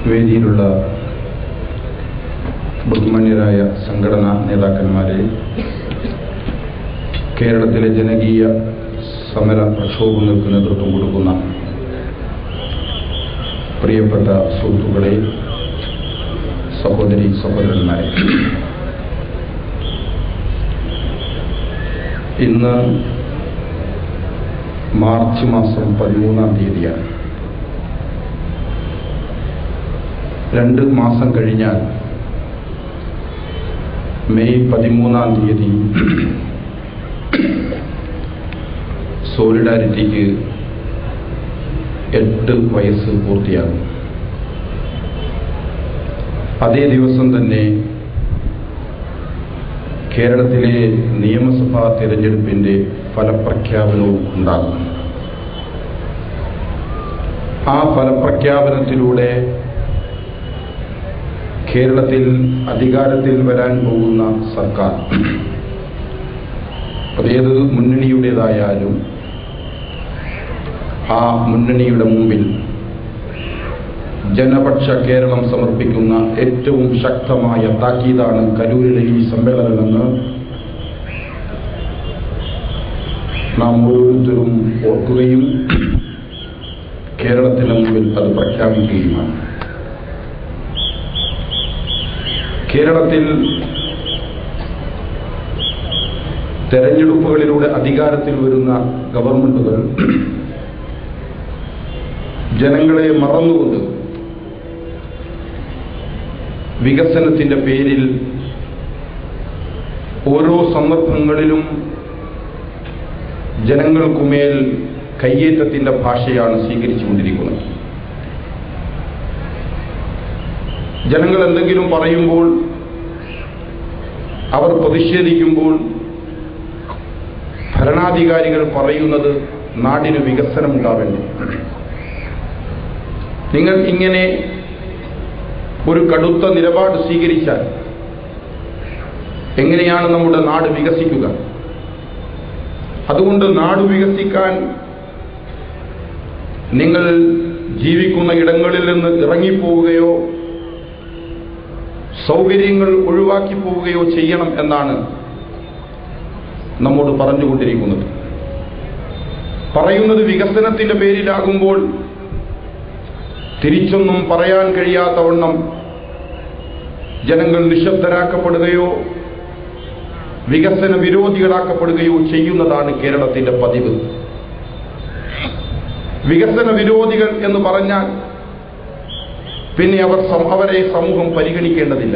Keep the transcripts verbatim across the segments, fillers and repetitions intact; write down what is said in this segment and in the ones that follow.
വേദിയിലുള്ള ബഹുമാന്യരായ സംഘടനാ നേതാക്കന്മാരെ, കേരളത്തിലെ ജനകീയ സമര പ്രക്ഷോഭങ്ങൾക്ക് നേതൃത്വം കൊടുക്കുന്ന പ്രിയപ്പെട്ട സുഹൃത്തുക്കളെ, സഹോദരി സഹോദരന്മാരെ, ഇന്ന് മാർച്ച് മാസം പതിമൂന്നാം തീയതിയാണ്. രണ്ട് മാസം കഴിഞ്ഞാൽ മെയ് പതിമൂന്നാം തീയതി സോളിഡാരിറ്റിക്ക് എട്ട് വയസ്സ് പൂർത്തിയാകും. അതേ ദിവസം തന്നെ കേരളത്തിലെ നിയമസഭാ തിരഞ്ഞെടുപ്പിൻ്റെ ഫലപ്രഖ്യാപനവും ഉണ്ടാകും. ആ ഫലപ്രഖ്യാപനത്തിലൂടെ കേരളത്തിൽ അധികാരത്തിൽ വരാൻ പോകുന്ന സർക്കാർ, അതേത് മുന്നണിയുടേതായാലും, ആ മുന്നണിയുടെ മുമ്പിൽ ജനപക്ഷ കേരളം സമർപ്പിക്കുന്ന ഏറ്റവും ശക്തമായ താക്കീതാണ് കരൂരിലെ ഈ സമ്മേളനമെന്ന് നാം ഓരോരുത്തരും ഓർക്കുകയും കേരളത്തിന് മുമ്പിൽ അത് പ്രഖ്യാപിക്കുകയുമാണ്. കേരളത്തിൽ തെരഞ്ഞെടുപ്പുകളിലൂടെ അധികാരത്തിൽ വരുന്ന ഗവൺമെന്റുകൾ ജനങ്ങളെ മറന്നുകൊണ്ട് വികസനത്തിന്റെ പേരിൽ ഓരോ സന്ദർഭങ്ങളിലും ജനങ്ങൾക്കുമേൽ കയ്യേറ്റത്തിന്റെ ഭാഷയാണ് സ്വീകരിച്ചുകൊണ്ടിരിക്കുന്നത്. ജനങ്ങൾ എന്തെങ്കിലും പറയുമ്പോൾ, അവർ പ്രതിഷേധിക്കുമ്പോൾ ഭരണാധികാരികൾ പറയുന്നത് നാടിന് വികസനമുണ്ടാവേണ്ടി. നിങ്ങൾ ഇങ്ങനെ ഒരു കടുത്ത നിലപാട് സ്വീകരിച്ചാൽ എങ്ങനെയാണ് നമ്മുടെ നാട് വികസിക്കുക? അതുകൊണ്ട് നാട് വികസിക്കാൻ നിങ്ങൾ ജീവിക്കുന്ന ഇടങ്ങളിൽ നിന്ന് ഇറങ്ങിപ്പോവുകയോ സൗകര്യങ്ങൾ ഒഴിവാക്കി പോവുകയോ ചെയ്യണം എന്നാണ് നമ്മോട് പറഞ്ഞുകൊണ്ടിരിക്കുന്നത്. പറയുന്നത് വികസനത്തിന്റെ പേരിലാകുമ്പോൾ തിരിച്ചൊന്നും പറയാൻ കഴിയാത്തവണ്ണം ജനങ്ങൾ നിശബ്ദരാക്കപ്പെടുകയോ വികസന വിരോധികളാക്കപ്പെടുകയോ ചെയ്യുന്നതാണ് കേരളത്തിന്റെ പതിവ്. വികസന വിരോധികൾ എന്ന് പറഞ്ഞാൽ പിന്നെ അവർ അവരെ സമൂഹം പരിഗണിക്കേണ്ടതില്ല.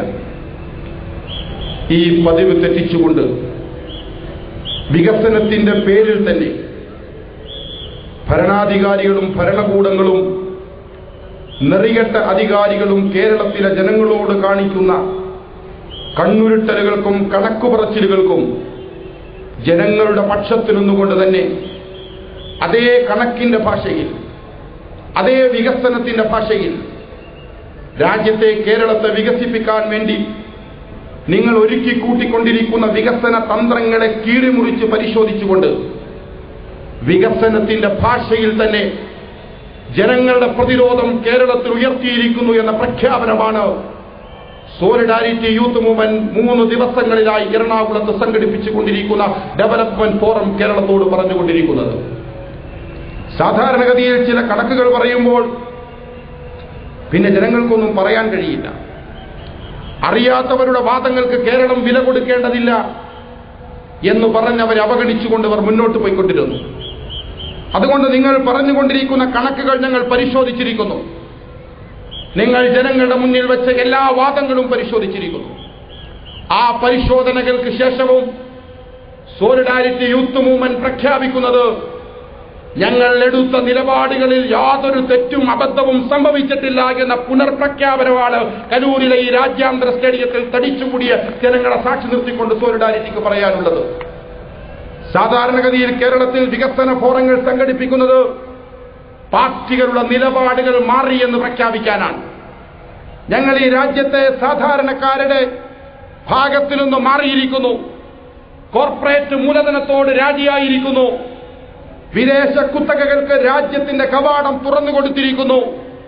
ഈ പതിവ് തെറ്റിച്ചുകൊണ്ട് വികസനത്തിന്റെ പേരിൽ തന്നെ ഭരണാധികാരികളും ഭരണകൂടങ്ങളും നെറികെട്ട അധികാരികളും കേരളത്തിലെ ജനങ്ങളോട് കാണിക്കുന്ന കണ്ണുരുട്ടലുകൾക്കും കണക്കുപറച്ചിലുകൾക്കും ജനങ്ങളുടെ പക്ഷത്തിൽ നിന്നുകൊണ്ട് തന്നെ അതേ കണക്കിന്റെ ഭാഷയിൽ, അതേ വികസനത്തിന്റെ ഭാഷയിൽ രാജ്യത്തെ കേരളത്തെ വികസിപ്പിക്കാൻ വേണ്ടി നിങ്ങൾ ഒരുക്കി കൂട്ടിക്കൊണ്ടിരിക്കുന്ന വികസന തന്ത്രങ്ങളെ കീറിമുറിച്ച് പരിശോധിച്ചുകൊണ്ട് വികസനത്തിന്റെ ഭാഷയിൽ തന്നെ ജനങ്ങളുടെ പ്രതിരോധം കേരളത്തിൽ ഉയർത്തിയിരിക്കുന്നു എന്ന പ്രഖ്യാപനമാണ് സോളിഡാരിറ്റി യൂത്ത് മൂവ്മെന്റ് മൂന്ന് ദിവസങ്ങളിലായി എറണാകുളത്ത് സംഘടിപ്പിച്ചുകൊണ്ടിരിക്കുന്ന ഡെവലപ്മെന്റ് ഫോറം കേരളത്തോട് പറഞ്ഞുകൊണ്ടിരിക്കുന്നത്. സാധാരണഗതിയിൽ ചില കണക്കുകൾ പറയുമ്പോൾ പിന്നെ ജനങ്ങൾക്കൊന്നും പറയാൻ കഴിയില്ല. അറിയാത്തവരുടെ വാദങ്ങൾക്ക് കേരളം വില കൊടുക്കേണ്ടതില്ല എന്ന് പറഞ്ഞവരെ അവഗണിച്ചുകൊണ്ടവർ മുന്നോട്ട് പോയിക്കൊണ്ടിരുന്നു. അതുകൊണ്ട് നിങ്ങൾ പറഞ്ഞുകൊണ്ടിരിക്കുന്ന കണക്കുകൾ ഞങ്ങൾ പരിശോധിച്ചിരിക്കുന്നു. നിങ്ങൾ ജനങ്ങളുടെ മുന്നിൽ വെച്ച എല്ലാ വാദങ്ങളും പരിശോധിച്ചിരിക്കുന്നു. ആ പരിശോധനകൾക്ക് ശേഷവും സോളിഡാരിറ്റി യൂത്ത് മൂവ്മെന്റ് പ്രഖ്യാപിക്കുന്നത് ഞങ്ങൾ എടുത്ത നിലപാടുകളിൽ യാതൊരു തെറ്റും അബദ്ധവും സംഭവിച്ചിട്ടില്ല എന്ന പുനർപ്രഖ്യാപനമാണ് കരൂരിലെ ഈ രാജ്യാന്തര സ്റ്റേഡിയത്തിൽ തടിച്ചുകൂടിയ ജനങ്ങളെ സാക്ഷി നിർത്തിക്കൊണ്ട് സോളിഡാരിറ്റിക്ക് പറയാനുള്ളത്. സാധാരണഗതിയിൽ കേരളത്തിൽ വികസന ഫോറങ്ങൾ സംഘടിപ്പിക്കുന്നത് പാർട്ടികളുടെ നിലപാടുകൾ മാറിയെന്ന് പ്രഖ്യാപിക്കാനാണ്. ഞങ്ങൾ ഈ രാജ്യത്തെ സാധാരണക്കാരുടെ ഭാഗത്തു നിന്ന് മാറിയിരിക്കുന്നു. കോർപ്പറേറ്റ് മൂലധനത്തോട് രാജിയായിരിക്കുന്നു. വിദേശ കുത്തകകൾക്ക് രാജ്യത്തിന്റെ കവാടം തുറന്നുകൊടുത്തിരിക്കുന്നു.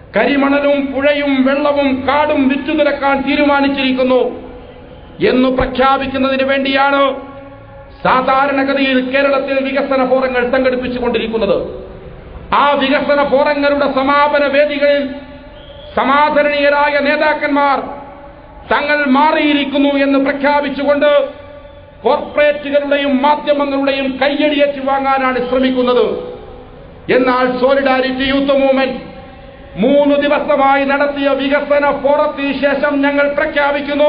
കരിമണലും പുഴയും വെള്ളവും കാടും വിറ്റുതുലക്കാൻ തീരുമാനിച്ചിരിക്കുന്നു എന്ന് പ്രഖ്യാപിക്കുന്നതിന് വേണ്ടിയാണ് സാധാരണഗതിയിൽ കേരളത്തിൽ വികസന ഫോറങ്ങൾ സംഘടിപ്പിച്ചുകൊണ്ടിരിക്കുന്നത്. ആ വികസന ഫോറങ്ങളുടെ സമാപന വേദികളിൽ സമാദരണീയരായ നേതാക്കന്മാർ തങ്ങൾ മാറിയിരിക്കുന്നു എന്ന് പ്രഖ്യാപിച്ചുകൊണ്ട് കോർപ്പറേറ്റുകളുടെയും മാധ്യമങ്ങളുടെയും കയ്യടിയേറ്റ് വാങ്ങാനാണ് ശ്രമിക്കുന്നത്. എന്നാൽ സോളിഡാരിറ്റി യൂത്ത് മൂവ്മെന്റ് മൂന്ന് ദിവസമായി നടത്തിയ വികസന ഫോറത്തിന് ശേഷം ഞങ്ങൾ പ്രഖ്യാപിക്കുന്നു,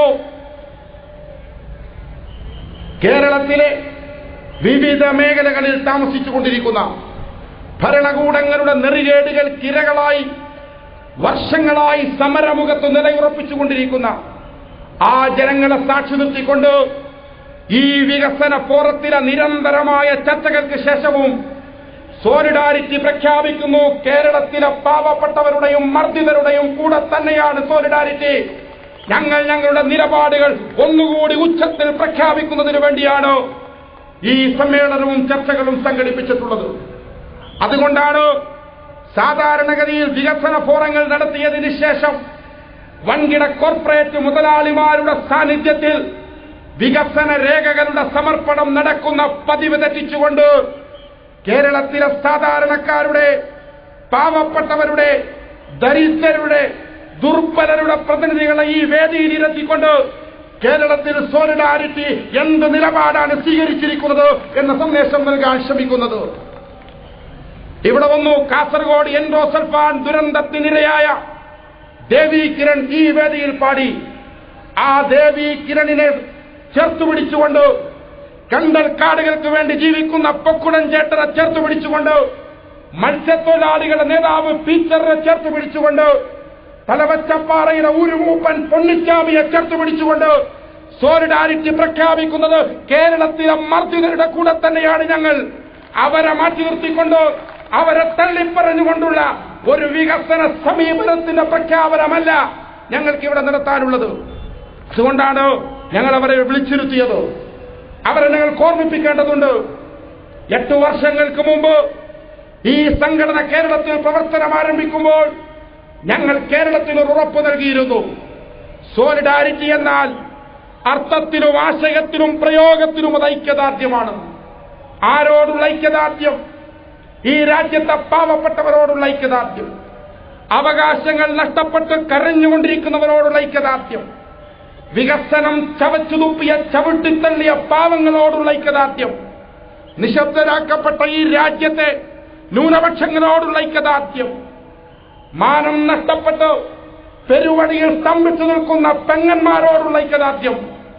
കേരളത്തിലെ വിവിധ മേഖലകളിൽ താമസിച്ചുകൊണ്ടിരിക്കുന്ന ഭരണകൂടങ്ങളുടെ നെറികേടുകൾക്കിരകളായി വർഷങ്ങളായി സമരമുഖത്ത് നിലയുറപ്പിച്ചുകൊണ്ടിരിക്കുന്ന ആ ജനങ്ങളെ സാക്ഷി നിർത്തിക്കൊണ്ട് ഈ വികസന ഫോറത്തിലെ നിരന്തരമായ ചർച്ചകൾക്ക് ശേഷവും സോളിഡാരിറ്റി പ്രഖ്യാപിക്കുന്നു, കേരളത്തിലെ പാവപ്പെട്ടവരുടെയും മർദ്ദിതരുടെയും കൂടെ തന്നെയാണ് സോളിഡാരിറ്റി. ഞങ്ങൾ ഞങ്ങളുടെ നിലപാടുകൾ ഒന്നുകൂടി ഉച്ചത്തിൽ പ്രഖ്യാപിക്കുന്നതിന് വേണ്ടിയാണ് ഈ സമ്മേളനവും ചർച്ചകളും സംഘടിപ്പിച്ചിട്ടുള്ളത്. അതുകൊണ്ടാണ് സാധാരണഗതിയിൽ വികസന ഫോറങ്ങൾ നടത്തിയതിനു ശേഷം വൻകിട കോർപ്പറേറ്റ് മുതലാളിമാരുടെ സാന്നിധ്യത്തിൽ വികസന രേഖകളുടെ സമർപ്പണം നടക്കുന്ന പതിവ് തെറ്റിച്ചുകൊണ്ട് കേരളത്തിലെ സാധാരണക്കാരുടെ, പാവപ്പെട്ടവരുടെ, ദരിദ്രരുടെ, ദുർബലരുടെ പ്രതിനിധികളെ ഈ വേദിയിൽ ഇരുത്തിക്കൊണ്ട് കേരളത്തിൽ സോളിഡാരിറ്റി എന്ത് നിലപാടാണ് സ്വീകരിച്ചിരിക്കുന്നത് എന്ന സന്ദേശം നൽകാൻ ശ്രമിക്കുന്നത്. ഇവിടെ വന്നു കാസർഗോഡ് എൻഡോസൾഫാൻ ദുരന്തത്തിനിരയായ ദേവി കിരൺ ഈ വേദിയിൽ പാടി. ആ ദേവി കിരണിനെ ചേർത്തു പിടിച്ചുകൊണ്ട്, കണ്ടൽ കാടുകൾക്ക് വേണ്ടി ജീവിക്കുന്ന പൊക്കുടൻ ചേട്ടനെ ചേർത്ത് പിടിച്ചുകൊണ്ട്, മത്സ്യത്തൊഴിലാളികളുടെ നേതാവ് പീച്ചറിനെ ചേർത്ത് പിടിച്ചുകൊണ്ട്, തലവച്ചപ്പാറയിലെ ഊരുമൂപ്പൻ പൊന്നിച്ചാമിയെ ചേർത്ത് പിടിച്ചുകൊണ്ട് സോളിഡാരിറ്റി പ്രഖ്യാപിക്കുന്നത് കേരളത്തിലെ മർദ്ദിതരുടെ കൂടെ തന്നെയാണ് ഞങ്ങൾ. അവരെ മാറ്റി നിർത്തിക്കൊണ്ട്, അവരെ തള്ളിപ്പറഞ്ഞുകൊണ്ടുള്ള ഒരു വികസന സമീപനത്തിന്റെ പ്രഖ്യാപനമല്ല ഞങ്ങൾക്കിവിടെ നടത്താനുള്ളത്. അതുകൊണ്ടാണ് ഞങ്ങൾ അവരെ വിളിച്ചിരുത്തിയത്. അവരെ ഞങ്ങൾ ഓർമ്മിപ്പിക്കേണ്ടതുണ്ട്. എട്ടു വർഷങ്ങൾക്ക് മുമ്പ് ഈ സംഘടന കേരളത്തിൽ പ്രവർത്തനം ആരംഭിക്കുമ്പോൾ ഞങ്ങൾ കേരളത്തിൽ ഒരു ഉറപ്പ് നൽകിയിരുന്നു. സോളിഡാരിറ്റി എന്നാൽ അർത്ഥത്തിലും ആശയത്തിലും പ്രയോഗത്തിലും അത് ഐക്യദാർഢ്യമാണ്. ആരോടുള്ള ഐക്യദാർഢ്യം? ഈ രാജ്യത്തെ പാവപ്പെട്ടവരോടുള്ള ഐക്യദാർഢ്യം, അവകാശങ്ങൾ നഷ്ടപ്പെട്ട് കരഞ്ഞുകൊണ്ടിരിക്കുന്നവരോടുള്ള ഐക്യദാർഢ്യം, വികസനം ചവച്ചുതുപ്പിയ ചവിട്ടിത്തള്ളിയ പാവങ്ങളോടുള്ള ഐക്യദാർഢ്യം, നിശബ്ദരാക്കപ്പെട്ട ഈ രാജ്യത്തെ ന്യൂനപക്ഷങ്ങളോടുള്ള ഐക്യദാർഢ്യം, മാനം നഷ്ടപ്പെട്ട് പെരുവഴിയിൽ സ്തംഭിച്ചു നിൽക്കുന്ന പെങ്ങന്മാരോടുള്ള ഐക്യദാർഢ്യം.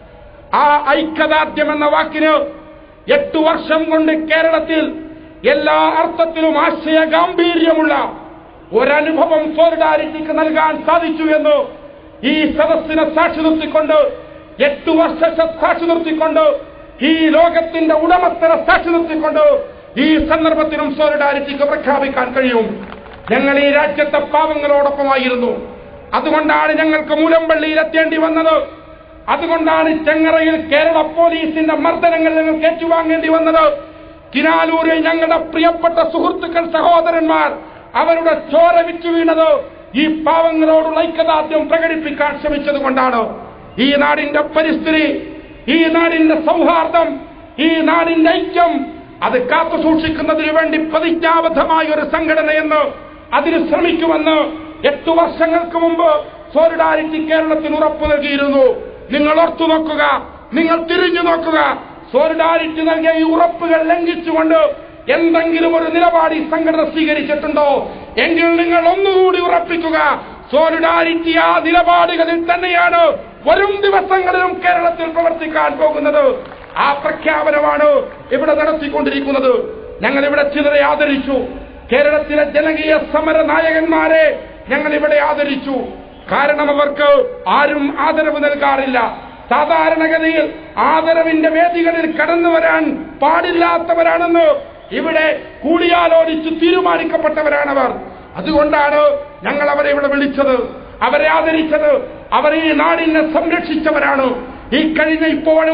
ആ ഐക്യദാർഢ്യം എന്ന വാക്കിന് എട്ടു വർഷം കൊണ്ട് കേരളത്തിൽ എല്ലാ അർത്ഥത്തിലും ആശയ ഗാംഭീര്യമുള്ള ഒരനുഭവം സോളിഡാരിറ്റിക്ക് നൽകാൻ സാധിച്ചു എന്ന് ഈ സദസ്സിനെ സാക്ഷി നിർത്തിക്കൊണ്ട്, എട്ടു വർഷത്തെ സാക്ഷി നിർത്തിക്കൊണ്ട്, ഈ ലോകത്തിന്റെ ഉടമസ്ഥനെ സാക്ഷി നിർത്തിക്കൊണ്ട് ഈ സന്ദർഭത്തിലും സോളിഡാരിറ്റിക്ക് പ്രഖ്യാപിക്കാൻ കഴിയും. ഞങ്ങൾ ഈ രാജ്യത്തെ പാവങ്ങളോടൊപ്പമായിരുന്നു. അതുകൊണ്ടാണ് ഞങ്ങൾക്ക് മൂലമ്പള്ളിയിൽ എത്തേണ്ടി വന്നത്. അതുകൊണ്ടാണ് ചെങ്ങറയിൽ കേരള പോലീസിന്റെ മർദ്ദനങ്ങൾ ഞങ്ങൾക്ക് ഏറ്റുവാങ്ങേണ്ടി വന്നത്. കിനാലൂരിൽ ഞങ്ങളുടെ പ്രിയപ്പെട്ട സുഹൃത്തുക്കൾ, സഹോദരന്മാർ അവരുടെ ചോര വിറ്റു വീണത് ഈ പാവങ്ങളോടുള്ള ഐക്യദാർഢ്യം പ്രകടിപ്പിക്കാൻ ശ്രമിച്ചതുകൊണ്ടാണ്. ഈ നാടിന്റെ പരിസ്ഥിതി, ഈ നാടിന്റെ സൗഹാർദ്ദം, ഈ നാടിന്റെ ഐക്യം അത് കാത്തു സൂക്ഷിക്കുന്നതിന് വേണ്ടി പ്രതിജ്ഞാബദ്ധമായ ഒരു സംഘടനയെന്ന് അതിന് ശ്രമിക്കുമെന്ന് എട്ടു വർഷങ്ങൾക്ക് മുമ്പ് സോളിഡാരിറ്റി കേരളത്തിന് ഉറപ്പു നൽകിയിരുന്നു. നിങ്ങൾ ഓർത്തു നോക്കുക, നിങ്ങൾ തിരിഞ്ഞു നോക്കുക. സോളിഡാരിറ്റി നൽകിയ ഈ ഉറപ്പുകൾ ലംഘിച്ചുകൊണ്ട് എന്തെങ്കിലും ഒരു നിലപാട് ഈ സംഘടന സ്വീകരിച്ചിട്ടുണ്ടോ എങ്കിൽ നിങ്ങൾ ഒന്നുകൂടി ഉറപ്പിക്കുക, സോളിഡാരിറ്റി ആ നിലപാടുകളിൽ തന്നെയാണ് വരും ദിവസങ്ങളിലും കേരളത്തിൽ പ്രവർത്തിക്കാൻ പോകുന്നത്. ആ പ്രഖ്യാപനമാണ് ഇവിടെ നടത്തിക്കൊണ്ടിരിക്കുന്നത്. ഞങ്ങൾ ഇവിടെ ചിലരെ ആദരിച്ചു. കേരളത്തിലെ ജനകീയ സമര നായകന്മാരെ ഞങ്ങൾ ഇവിടെ ആദരിച്ചു. കാരണം അവർക്ക് ആരും ആദരവ് നൽകാറില്ല. സാധാരണഗതിയിൽ ആദരവിന്റെ വേദികളിൽ കടന്നു വരാൻ പാടില്ലാത്തവരാണെന്ന് ഇവിടെ കൂടിയാലോചിച്ച് തീരുമാനിക്കപ്പെട്ടവരാണവർ. അതുകൊണ്ടാണ് ഞങ്ങൾ അവരെ ഇവിടെ വിളിച്ചത്, അവരെ ആദരിച്ചത്. അവർ ഈ നാടിനെ സംരക്ഷിച്ചവരാണ്. ഈ കഴിഞ്ഞ ഇപ്പോഴും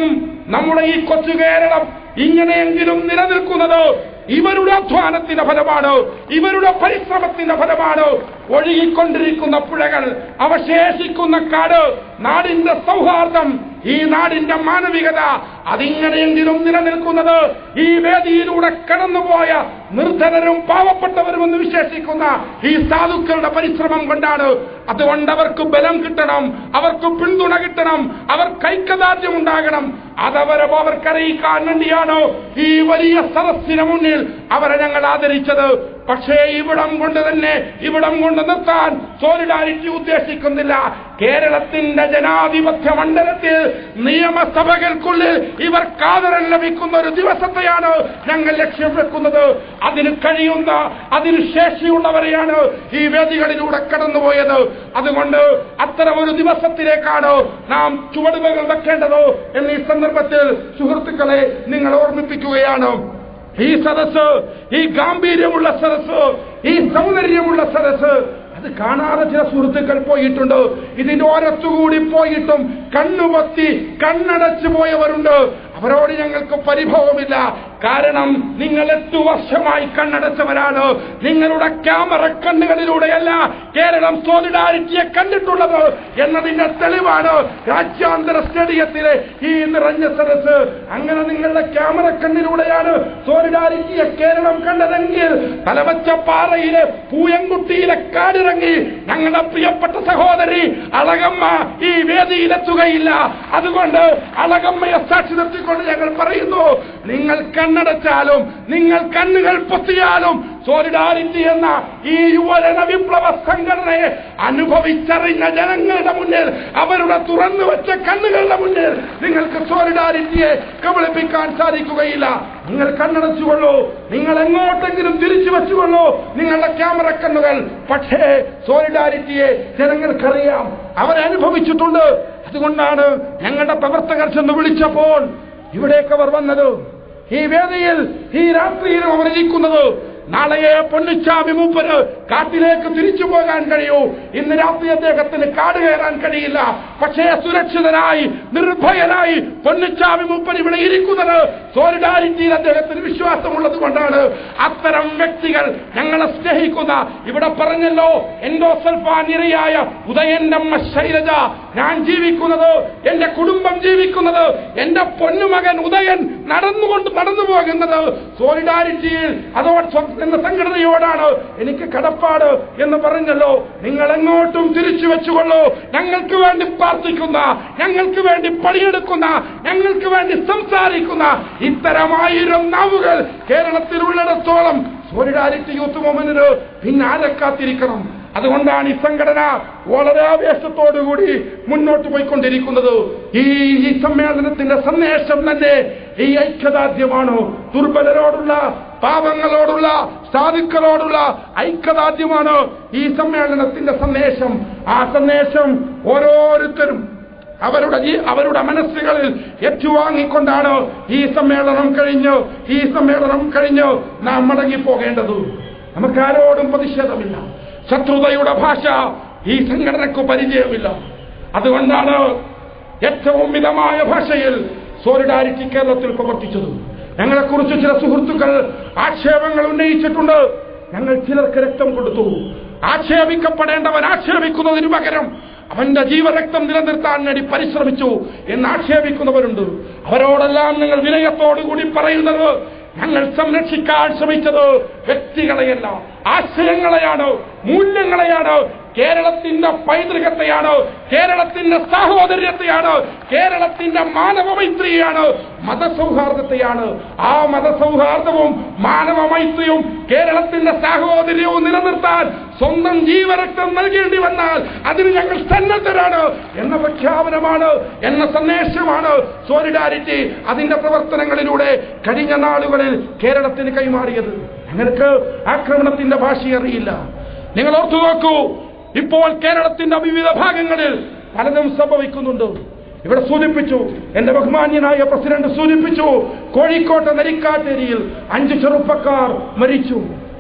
നമ്മുടെ ഈ കൊച്ചു കേരളം ഇങ്ങനെയെങ്കിലും നിലനിൽക്കുന്നത് ഇവരുടെ അധ്വാനത്തിന്റെ ഫലമാണ്, ഇവരുടെ പരിശ്രമത്തിന്റെ ഫലമാണ്. ഒഴുകിക്കൊണ്ടിരിക്കുന്ന പുഴകൾ, അവശേഷിക്കുന്ന കാട്, നാടിന്റെ സൗഹാർദ്ദം, ഈ നാടിന്റെ മാനവികത അതിങ്ങനെയെങ്കിലും നിലനിൽക്കുന്നത് ഈ വേദിയിലൂടെ കടന്നുപോയ നിർധനരും പാവപ്പെട്ടവരുമെന്ന് വിശേഷിക്കുന്ന ഈ സാധുക്കളുടെ പരിശ്രമം കൊണ്ടാണ്. അതുകൊണ്ട് അവർക്ക് ബലം കിട്ടണം, അവർക്ക് പിന്തുണ കിട്ടണം, അവർക്ക് ഐക്യദാർഢ്യം ഉണ്ടാകണം. അതവരെ അവർക്കറിയിക്കാൻ വേണ്ടിയാണ് ഈ വലിയ സദസ്സിന് മുന്നിൽ അവരെ ഞങ്ങൾ ആദരിച്ചത്. പക്ഷേ ഇവിടം കൊണ്ട് തന്നെ ഇവിടം കൊണ്ട് നിർത്താൻ സോളിഡാരിറ്റി ഉദ്ദേശിക്കുന്നില്ല. കേരളത്തിന്റെ ജനാധിപത്യ മണ്ഡലത്തിൽ നിയമസഭകൾക്കുള്ളിൽ ഇവർക്ക് ആദരം ലഭിക്കുന്ന ഒരു ദിവസത്തെയാണ് ഞങ്ങൾ ലക്ഷ്യം വെക്കുന്നത്. അതിന് കഴിയുന്ന, അതിന് ശേഷിയുള്ളവരെയാണ് ഈ വേദികളിലൂടെ കടന്നുപോയത്. അതുകൊണ്ട് അത്തരം ഒരു ദിവസത്തിലേക്കാണ് നാം ചുവടുകൾ വെക്കേണ്ടത് എന്ന് ഈ സന്ദർഭത്തിൽ സുഹൃത്തുക്കളെ നിങ്ങൾ ഓർമ്മിപ്പിക്കുകയാണ്. ഈ സദസ്സ്, ഈ ഗാംഭീര്യമുള്ള സദസ്സ്, ഈ സൗന്ദര്യമുള്ള സദസ്സ് അത് കാണാതെ ചില സുഹൃത്തുക്കൾ പോയിട്ടുണ്ട്. ഇതിന്റെ ഓരത്തുകൂടി പോയിട്ടും കണ്ണുപൊത്തി കണ്ണടച്ചു പോയവരുണ്ട്. അവരോട് ഞങ്ങൾക്ക് പരിഭവമില്ല. കാരണം നിങ്ങൾ എട്ടു വർഷമായി കണ്ണടച്ചവരാണ്. നിങ്ങളുടെ ക്യാമറ കണ്ണുകളിലൂടെയല്ല കേരളം സോളിഡാരിറ്റിയെ കണ്ടിട്ടുള്ളത് എന്നതിന്റെ തെളിവാണ് രാജ്യാന്തര സ്റ്റേഡിയത്തിലെ ഈ നിറഞ്ഞ സദസ്സ്. അങ്ങനെ നിങ്ങളുടെ ക്യാമറ കണ്ണിലൂടെയാണ് സോളിഡാരിറ്റിയെ കേരളം കണ്ടതെങ്കിൽ തലവച്ച പാറയിലെ പൂയംകുട്ടിയിലെ കാടിറങ്ങി ഞങ്ങളുടെ പ്രിയപ്പെട്ട സഹോദരി അളകമ്മ ഈ വേദിയിലെത്തുകയില്ല. അതുകൊണ്ട് അളകമ്മയെ സാക്ഷി നിർത്തിക്കൊണ്ട് ഞങ്ങൾ പറയുന്നു, നിങ്ങൾ കണ്ണടച്ചാലും നിങ്ങൾ കണ്ണുകൾ പൊത്തിയാലും സോളിഡാരിറ്റി എന്ന ഈ യുവജന വിപ്ലവ സംഘടനയെ അനുഭവിച്ചറിഞ്ഞ ജനങ്ങളുടെ മുന്നിൽ, അവരുടെ തുറന്നു വെച്ച കണ്ണുകളുടെ മുന്നിൽ നിങ്ങൾക്ക് സോളിഡാരിറ്റിയെ കബളിപ്പിക്കാൻ സാധിക്കുകയില്ല. നിങ്ങൾ കണ്ണടച്ചുകൊള്ളൂ, നിങ്ങൾ എങ്ങോട്ടെങ്കിലും തിരിച്ചു വെച്ചുകൊള്ളൂ നിങ്ങളുടെ ക്യാമറ കണ്ണുകൾ. പക്ഷേ സോളിഡാരിറ്റിയെ ജനങ്ങൾക്കറിയാം, അവരെ അനുഭവിച്ചിട്ടുണ്ട്. അതുകൊണ്ടാണ് ഞങ്ങളുടെ പ്രവർത്തകർ ചെന്ന് വിളിച്ചപ്പോൾ ഇവിടേക്ക് അവർ വന്നത്. ഈ വേദിയിൽ ഈ രാത്രിയിലും അവർ ഇരിക്കുന്നത്. നാളെയെ പൊന്നിച്ചാമി മൂപ്പര് കാട്ടിലേക്ക് തിരിച്ചു പോകാൻ കഴിയൂ. ഇന്ന് രാത്രി അദ്ദേഹത്തിന് കാട് കയറാൻ കഴിയില്ല. പക്ഷേ സുരക്ഷിതനായി നിർഭയനായി പൊന്നിച്ചാമി മൂപ്പര് ഇവിടെ ഇരിക്കുന്നത് സോളിഡാരിറ്റിയിൽ അദ്ദേഹത്തിന് വിശ്വാസമുള്ളത് കൊണ്ടാണ്. അത്തരം വ്യക്തികൾ ഞങ്ങളെ സ്നേഹിക്കുന്ന, ഇവിടെ പറഞ്ഞല്ലോ എൻഡോസൾഫാൻ ഇരയായ ഉദയന്റെ അമ്മ ശൈലജ, ഞാൻ ജീവിക്കുന്നത്, എന്റെ കുടുംബം ജീവിക്കുന്നത്, എന്റെ പൊന്നുമകൻ ഉദയൻ നടന്നുകൊണ്ട് നടന്നു പോകുന്നത് സോളിഡാരിറ്റിയിൽ അതോട് എന്ന സംഘടനയോടാണ് എനിക്ക് കടപ്പാട് എന്ന് പറഞ്ഞല്ലോ. നിങ്ങൾ എങ്ങോട്ടും തിരിച്ചു വെച്ചുകൊള്ളൂ. ഞങ്ങൾക്ക് വേണ്ടി പ്രാർത്ഥിക്കുന്ന, ഞങ്ങൾക്ക് വേണ്ടി പണിയെടുക്കുന്ന, ഞങ്ങൾക്ക് വേണ്ടി സംസാരിക്കുന്ന ഇത്തരമായിരം നാവുകൾ കേരളത്തിലുള്ളിടത്തോളം സോളിഡാരിറ്റി യൂത്ത് മൂവ്മെന്റിന് പിന്നാലെ കാത്തിരിക്കണം. അതുകൊണ്ടാണ് ഈ സംഘടന വളരെ ആവേശത്തോടുകൂടി മുന്നോട്ട് പോയിക്കൊണ്ടിരിക്കുന്നത്. ഈ ഈ സമ്മേളനത്തിന്റെ സന്ദേശം തന്നെ ഈ ഐക്യദാർഢ്യമാണ്. ദുർബലരോടുള്ള, പാവങ്ങളോടുള്ള, സാധുക്കളോടുള്ള ഐക്യദാർഢ്യമാണ് ഈ സമ്മേളനത്തിന്റെ സന്ദേശം. ആ സന്ദേശം ഓരോരുത്തരും അവരുടെ അവരുടെ മനസ്സുകളിൽ ഏറ്റുവാങ്ങിക്കൊണ്ടാണ് ഈ സമ്മേളനം കഴിഞ്ഞ് ഈ സമ്മേളനം കഴിഞ്ഞ് നാം മടങ്ങിപ്പോകേണ്ടത്. നമുക്കാരോടും പ്രതിഷേധമില്ല. ശത്രുതയുടെ ഭാഷ ഈ സംഘടനയ്ക്ക് പരിചയമില്ല. അതുകൊണ്ടാണ് ഏറ്റവും മിതമായ ഭാഷയിൽ സോളിഡാരിറ്റി കേരളത്തിൽ പ്രവർത്തിച്ചത്. ഞങ്ങളെക്കുറിച്ച് ചില സുഹൃത്തുക്കൾ ആക്ഷേപങ്ങൾ ഉന്നയിച്ചിട്ടുണ്ട്. ഞങ്ങൾ ചിലർക്ക് രക്തം കൊടുത്തു. ആക്ഷേപിക്കപ്പെടേണ്ടവൻ ആക്ഷേപിക്കുന്നതിന് പകരം അവന്റെ ജീവരക്തം നിലനിർത്താൻ വേണ്ടി പരിശ്രമിച്ചു എന്ന് ആക്ഷേപിക്കുന്നവരുണ്ട്. അവരോടെല്ലാം നിങ്ങൾ വിനയത്തോടുകൂടി പറയുന്നത്, ഞങ്ങൾ സംരക്ഷിക്കാൻ ശ്രമിച്ചത് വ്യക്തികളെയല്ല, ആശയങ്ങളെയാണ്, മൂല്യങ്ങളെയാണ്, കേരളത്തിന്റെ പൈതൃകത്തെയാണ്, കേരളത്തിന്റെ സാഹോദര്യത്തെയാണ്, കേരളത്തിന്റെ മാനവമൈത്രിയാണ്, മതസൗഹാർദ്ദത്തെയാണ്. ആ മതസൗഹാർദ്ദവും മാനവമൈത്രിയും കേരളത്തിന്റെ സാഹോദര്യവും നിലനിർത്താൻ സ്വന്തം ജീവരക്തം നൽകേണ്ടി വന്നാൽ അതിന് ഞങ്ങൾ സന്നദ്ധരാണ് എന്ന പ്രഖ്യാപനമാണ്, എന്ന സന്ദേശമാണ് സോളിഡാരിറ്റി അതിന്റെ പ്രവർത്തനങ്ങളിലൂടെ കഴിഞ്ഞ നാളുകളിൽ കേരളത്തിന് കൈമാറിയത്. ഞങ്ങൾക്ക് ആക്രമണത്തിന്റെ ഭാഷ അറിയില്ല. നിങ്ങൾ ഓർത്തു നോക്കൂ, ഇപ്പോൾ കേരളത്തിന്റെ വിവിധ ഭാഗങ്ങളിൽ പലതും സംഭവിക്കുന്നുണ്ട്. ഇവിടെ സൂചിപ്പിച്ചു, എന്റെ ബഹുമാന്യനായ പ്രസിഡന്റ് സൂചിപ്പിച്ചു, കോഴിക്കോട്ടെ നരിക്കാട്ടേരിയിൽ അഞ്ച് ചെറുപ്പക്കാർ മരിച്ചു.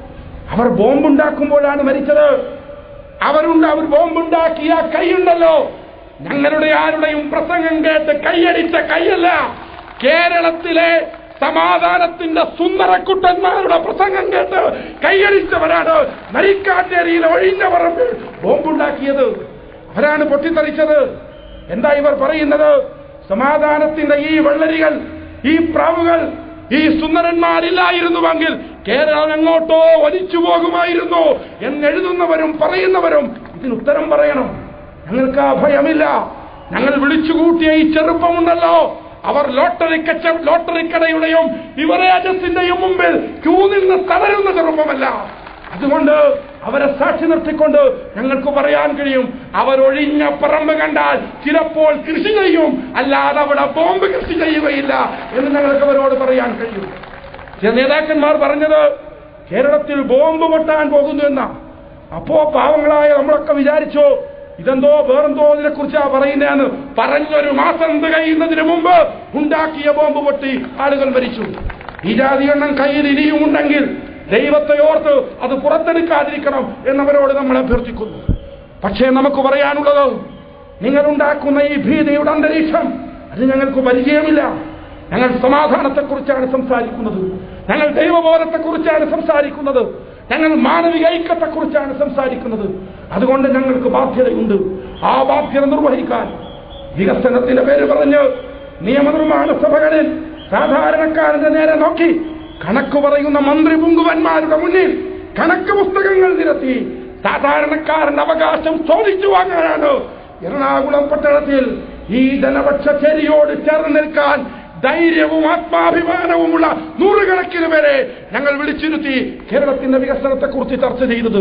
അവർ ബോംബുണ്ടാക്കുമ്പോഴാണ് മരിച്ചത്. അവരുണ്ട് അവർ ബോംബുണ്ടാക്കിയ കൈയുണ്ടല്ലോ, ഞങ്ങളുടെ ആരുടെയും പ്രസംഗം കേട്ട് കൈയടിച്ച കൈയല്ല. കേരളത്തിലെ സമാധാനത്തിന്റെ സുന്ദരക്കുട്ടന്മാരുടെ പ്രസംഗം കേട്ട് കൈയടിച്ചവരാണ് നരിക്കാറ്റേരിയിൽ ഒഴിഞ്ഞ പറമ്പിൽ ബോംബുണ്ടാക്കിയത്. അവരാണ് പൊട്ടിത്തെറിച്ചത്. എന്താ ഇവർ പറയുന്നത്? സമാധാനത്തിന്റെ ഈ വെള്ളരികൾ, ഈ പ്രാവുകൾ, ഈ സുന്ദരന്മാരില്ലായിരുന്നുവെങ്കിൽ കേരളം എങ്ങോട്ടോ ഒലിച്ചു പോകുമായിരുന്നു എന്നെഴുതുന്നവരും പറയുന്നവരും ഇതിനുത്തരം പറയണം. ഞങ്ങൾക്ക് ആ ഭയമില്ല. ഞങ്ങൾ വിളിച്ചുകൂട്ടിയ ഈ ചെറുപ്പമുണ്ടല്ലോ, അവർ ലോട്ടറി കച്ച ലോട്ടറിക്കടയുടെയും യുവരാജസിന്റെയും മുമ്പിൽ ക്യൂ നിന്ന് തളരുന്ന ചെറുപ്പമല്ല. അതുകൊണ്ട് അവരെ സാക്ഷി നിർത്തിക്കൊണ്ട് ഞങ്ങൾക്ക് പറയാൻ കഴിയും, അവരൊഴിഞ്ഞ പറമ്പ് കണ്ടാൽ ചിലപ്പോൾ കൃഷി ചെയ്യും, അല്ലാതെ അവിടെ ബോംബ് കൃഷി ചെയ്യുകയില്ല എന്ന് ഞങ്ങൾക്ക് അവരോട് പറയാൻ കഴിയും. ചില നേതാക്കന്മാർ പറഞ്ഞത് കേരളത്തിൽ ബോംബ് പൊട്ടാൻ പോകുന്നു എന്ന. അപ്പോ പാവങ്ങളായ നമ്മളൊക്കെ വിചാരിച്ചോ ഇതെന്തോ വേറെന്തോ ഇതിനെ കുറിച്ചാ പറയുന്നതെന്ന്. പറഞ്ഞൊരു മാസം തികയുന്നതിന് മുമ്പ് ഉണ്ടാക്കിയ ബോംബ് പൊട്ടി ആളുകൾ മരിച്ചു. ഈ ജാതി എണ്ണം കയ്യിൽ ഇനിയും ഉണ്ടെങ്കിൽ ദൈവത്തെ ഓർത്ത് അത് പുറത്തെടുക്കാതിരിക്കണം എന്നവരോട് നമ്മൾ അഭ്യർത്ഥിക്കുന്നു. പക്ഷേ നമുക്ക് പറയാനുള്ളത്, നിങ്ങളുണ്ടാക്കുന്ന ഈ ഭീതിയുടെ അന്തരീക്ഷം അത് ഞങ്ങൾക്ക് പരിചയമില്ല. ഞങ്ങൾ സമാധാനത്തെക്കുറിച്ചാണ് സംസാരിക്കുന്നത്, ഞങ്ങൾ ദൈവബോധത്തെക്കുറിച്ചാണ് സംസാരിക്കുന്നത്, ഞങ്ങൾ മാനവിക ഐക്യത്തെക്കുറിച്ചാണ് സംസാരിക്കുന്നത്. അതുകൊണ്ട് ഞങ്ങൾക്ക് ബാധ്യതയുണ്ട്. ആ ബാധ്യത നിർവഹിക്കാൻ വികസനത്തിന്റെ പേര് പറഞ്ഞ് നിയമനിർമ്മാണ സഭകളിൽ സാധാരണക്കാരന്റെ നേരെ നോക്കി കണക്ക് പറയുന്ന മന്ത്രി പുങ്കുവന്മാരുടെ മുന്നിൽ കണക്ക് പുസ്തകങ്ങൾ നിരത്തി സാധാരണക്കാരന്റെ അവകാശം ചോദിച്ചു വാങ്ങാനാണ് എറണാകുളം പട്ടണത്തിൽ ഈ ജനപക്ഷ ചേരിയോട് ചേർന്ന് നിൽക്കാൻ ധൈര്യവും ആത്മാഭിമാനവുമുള്ള നൂറുകണക്കിന് പേരെ ഞങ്ങൾ വിളിച്ചിരുത്തി കേരളത്തിന്റെ വികസനത്തെക്കുറിച്ച് ചർച്ച ചെയ്തത്.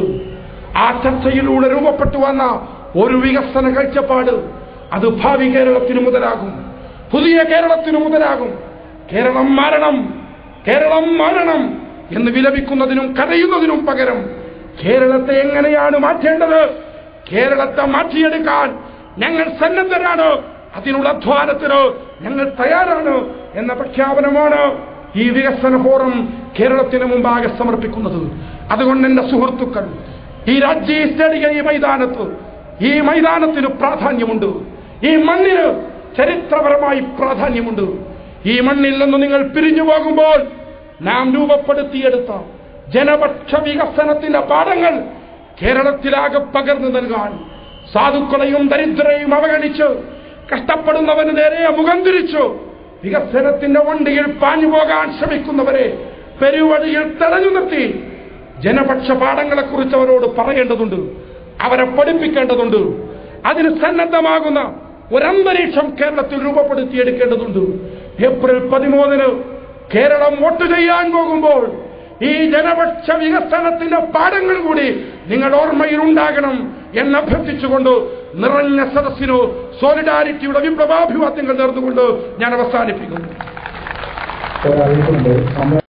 ആ ചർച്ചയിലൂടെ രൂപപ്പെട്ടു വന്ന ഒരു വികസന കാഴ്ചപ്പാട് അത് ഭാവി കേരളത്തിന് മുതലാകും, പുതിയ കേരളത്തിന് മുതലാകും. കേരളം മാറണം, കേരളം മാറണം എന്ന് വിലപിക്കുന്നതിനും കരയുന്നതിനും പകരം കേരളത്തെ എങ്ങനെയാണ് മാറ്റേണ്ടത്, കേരളത്തെ മാറ്റിയെടുക്കാൻ ഞങ്ങൾ സന്നദ്ധരാണ്, അതിനുള്ള അധ്വാനത്തിന് ഞങ്ങൾ തയ്യാറാണ് എന്ന പ്രഖ്യാപനമാണ് ഈ വികസന ഫോറം കേരളത്തിന് മുമ്പാകെ സമർപ്പിക്കുന്നത്. അതുകൊണ്ട് എന്റെ സുഹൃത്തുക്കൾ, ഈ രാജ്യ സ്റ്റേഡിയം, ഈ മൈതാനത്ത് ഈ മൈതാനത്തിന് പ്രാധാന്യമുണ്ട്, ഈ മണ്ണിന് ചരിത്രപരമായി പ്രാധാന്യമുണ്ട്. ഈ മണ്ണിൽ നിന്ന് നിങ്ങൾ പിരിഞ്ഞു പോകുമ്പോൾ നാം രൂപപ്പെടുത്തിയെടുത്ത ജനപക്ഷ വികസനത്തിന്റെ പാഠങ്ങൾ കേരളത്തിലാകെ പകർന്നു നൽകാൻ സാധുക്കളെയും ദരിദ്രരെയും അവഗണിച്ച് കഷ്ടപ്പെടുന്നവന് നേരെ മുഖം തിരിച്ചു വികസനത്തിന്റെ വണ്ടിയിൽ പാഞ്ഞു പോകാൻ ശ്രമിക്കുന്നവരെ പെരുവഴിയിൽ തടഞ്ഞു നിർത്തി ജനപക്ഷ പാഠങ്ങളെക്കുറിച്ച് അവരോട് പറയേണ്ടതുണ്ട്, അവരെ പഠിപ്പിക്കേണ്ടതുണ്ട്. അതിന് സന്നദ്ധമാകുന്ന ഒരന്തരീക്ഷം കേരളത്തിൽ രൂപപ്പെടുത്തിയെടുക്കേണ്ടതുണ്ട്. ഏപ്രിൽ പതിമൂന്നിന് കേരളം വോട്ട് ചെയ്യാൻ പോകുമ്പോൾ ഈ ജനപക്ഷ വികസനത്തിന്റെ പാഠങ്ങൾ കൂടി നിങ്ങൾ ഓർമ്മയിൽ ഉണ്ടാകണം എന്ന് അഭ്യർത്ഥിച്ചുകൊണ്ട് നിറഞ്ഞ സദസ്സിനു സോളിഡാരിറ്റിയുടെ വിപ്ലവാഭിവാദ്യങ്ങൾ നേർന്നുകൊണ്ട് ഞാൻ അവസാനിപ്പിക്കുന്നു.